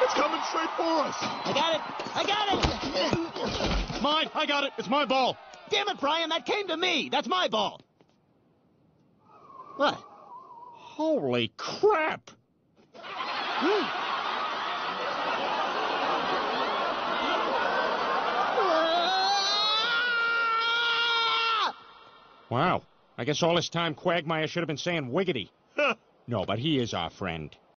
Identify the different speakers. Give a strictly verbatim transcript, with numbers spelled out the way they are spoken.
Speaker 1: It's coming straight for us.
Speaker 2: I got it. I got it.
Speaker 3: Mine. I got it. It's my ball.
Speaker 2: Damn it, Brian. That came to me. That's my ball. What?
Speaker 3: Holy crap. Wow. I guess all this time Quagmire should have been saying wiggity. No, but he is our friend.